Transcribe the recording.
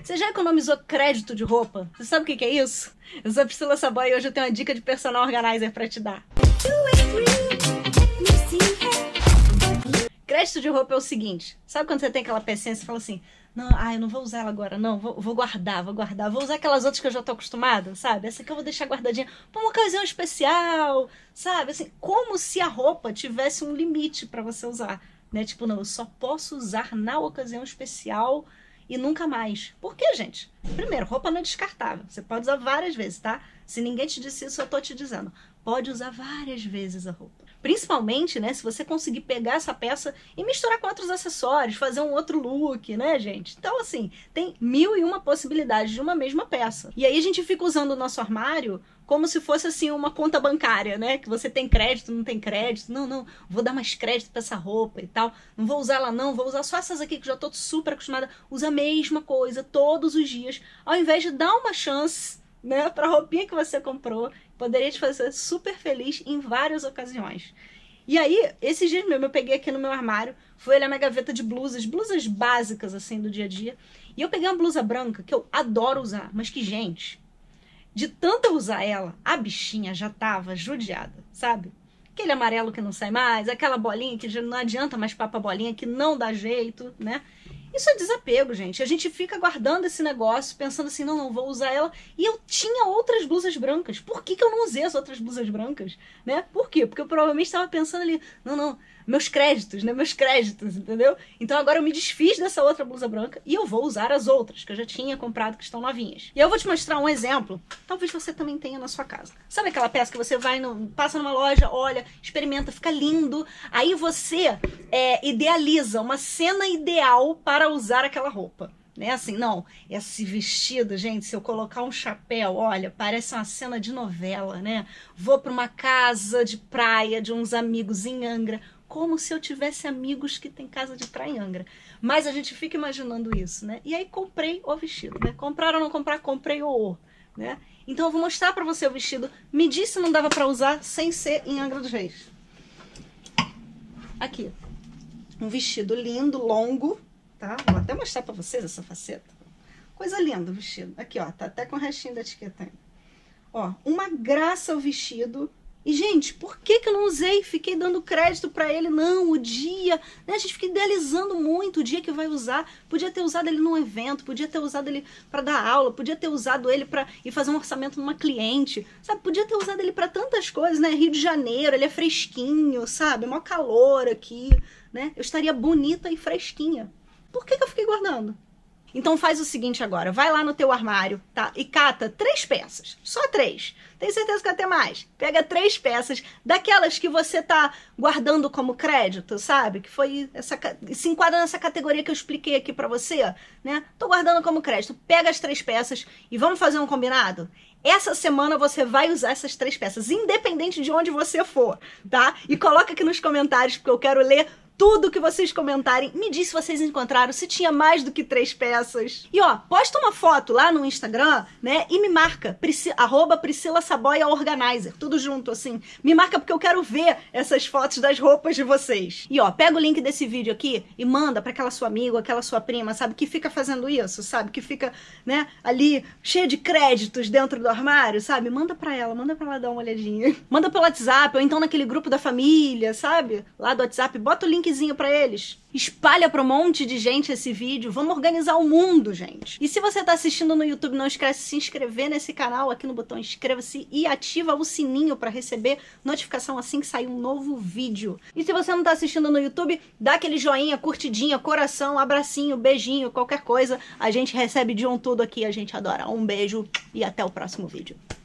Você já economizou crédito de roupa? Você sabe o que é isso? Eu sou a Priscila Saboia e hoje eu tenho uma dica de personal organizer pra te dar. Crédito de roupa é o seguinte, sabe quando você tem aquela pecinha e você fala assim, não, eu não vou usar ela agora, não, vou guardar, vou usar aquelas outras que eu já tô acostumada, sabe? Essa aqui eu vou deixar guardadinha pra uma ocasião especial, sabe? Assim, como se a roupa tivesse um limite pra você usar, né? Tipo, não, eu só posso usar na ocasião especial e nunca mais. Por quê, gente? Primeiro, roupa não é descartável, você pode usar várias vezes, tá? Se ninguém te disse isso, eu tô te dizendo. Pode usar várias vezes a roupa. Principalmente, né, se você conseguir pegar essa peça e misturar com outros acessórios, fazer um outro look, né, gente? Então, assim, tem 1001 possibilidades de uma mesma peça. E aí a gente fica usando o nosso armário como se fosse, assim, uma conta bancária, né? Que você tem crédito, não tem crédito. Não, vou dar mais crédito pra essa roupa e tal. Não vou usar ela não, vou usar só essas aqui que já tô super acostumada. Usa a mesma coisa todos os dias, ao invés de dar uma chance, né, pra roupinha que você comprou. Poderia te fazer super feliz em várias ocasiões. E aí, esses dias mesmo, eu peguei aqui no meu armário, fui olhar minha gaveta de blusas básicas, assim, do dia a dia. E eu peguei uma blusa branca, que eu adoro usar, mas que, gente, de tanto eu usar ela, a bichinha já tava judiada, sabe? Aquele amarelo que não sai mais, aquela bolinha que já não adianta mais papa bolinha, que não dá jeito, né? Isso é desapego, gente. A gente fica guardando esse negócio, pensando assim, não, vou usar ela. E eu tinha outras blusas brancas. Por que eu não usei as outras blusas brancas? Né? Por quê? Porque eu provavelmente estava pensando ali, não, meus créditos, né? Meus créditos, entendeu? Então agora eu me desfiz dessa outra blusa branca e eu vou usar as outras, que eu já tinha comprado, que estão novinhas. E eu vou te mostrar um exemplo, talvez você também tenha na sua casa. Sabe aquela peça que você vai, passa numa loja, olha, experimenta, fica lindo. Aí você idealiza uma cena ideal para usar aquela roupa, né? Assim, não, esse vestido, gente, se eu colocar um chapéu, olha, parece uma cena de novela, né? Vou para uma casa de praia de uns amigos em Angra, como se eu tivesse amigos que tem casa de praia em Angra. Mas a gente fica imaginando isso, né? E aí comprei o vestido, né? Comprar ou não comprar, comprei o, né? Então eu vou mostrar para você o vestido. Me disse se não dava para usar sem ser em Angra dos Reis. Aqui. Um vestido lindo, longo, tá? Vou até mostrar pra vocês essa faceta. Coisa linda o vestido. Aqui, ó, tá até com o restinho da etiqueta aí. Ó, uma graça o vestido. E, gente, por que eu não usei? Fiquei dando crédito pra ele. Não, o dia, né? A gente fica idealizando muito o dia que vai usar. Podia ter usado ele num evento, podia ter usado ele pra dar aula, podia ter usado ele pra ir fazer um orçamento numa cliente, sabe? Podia ter usado ele pra tantas coisas, né? Rio de Janeiro, ele é fresquinho, sabe? Mó calor aqui, né? Eu estaria bonita e fresquinha. Por que eu fiquei guardando? Então faz o seguinte agora, vai lá no teu armário, tá? E cata 3 peças, só 3. Tem certeza que vai ter mais? Pega 3 peças, daquelas que você tá guardando como crédito, sabe? Que foi se enquadra nessa categoria que eu expliquei aqui pra você, né? Tô guardando como crédito. Pega as 3 peças e vamos fazer um combinado? Essa semana você vai usar essas 3 peças, independente de onde você for, tá? E coloca aqui nos comentários, porque eu quero ler tudo que vocês comentarem. Me diz se vocês encontraram, se tinha mais do que 3 peças. E ó, posta uma foto lá no Instagram, né? E me marca, @Priscila Saboia Organizer, tudo junto assim. Me marca porque eu quero ver essas fotos das roupas de vocês. E ó, pega o link desse vídeo aqui e manda pra aquela sua amiga, aquela sua prima, sabe? Que fica fazendo isso, sabe? Que fica, né, ali cheia de créditos dentro do armário, sabe? Manda pra ela dar uma olhadinha. Manda pelo WhatsApp, ou então naquele grupo da família, sabe? Lá do WhatsApp, bota o link pra eles. Espalha para um monte de gente esse vídeo. Vamos organizar o mundo, gente. E se você tá assistindo no YouTube, não esquece de se inscrever nesse canal, aqui no botão inscreva-se e ativa o sininho para receber notificação assim que sair um novo vídeo. E se você não tá assistindo no YouTube, dá aquele joinha, curtidinha, coração, abracinho, beijinho, qualquer coisa. A gente recebe de um tudo aqui, a gente adora. Um beijo e até o próximo vídeo.